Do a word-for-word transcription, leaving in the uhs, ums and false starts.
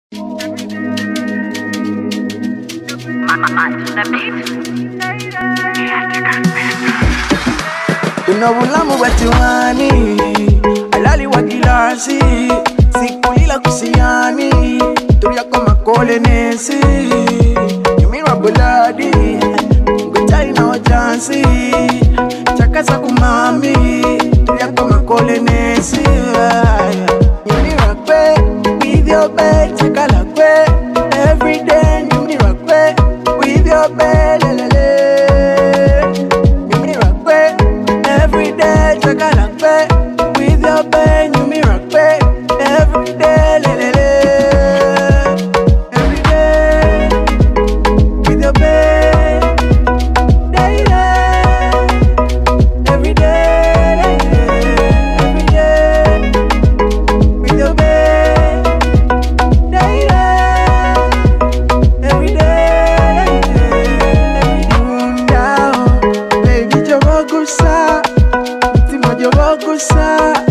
Tunavulamu batiwani alali wa gilasi sikulila kusiani tuya koma kole nesi yumirwa buladi ngutari na wajansi chakasa kumami tuya koma kole nesi yumirwa kwe with your bed chakala kwe everyday yumirwa kwe with your bed lelele yumirwa kwe everyday chakala kwe with your bed yumirwa kwe everyday lelele everyday with your bed daily everyday everyday with your bed daily everyday every down baby jobogusa timo jobogusa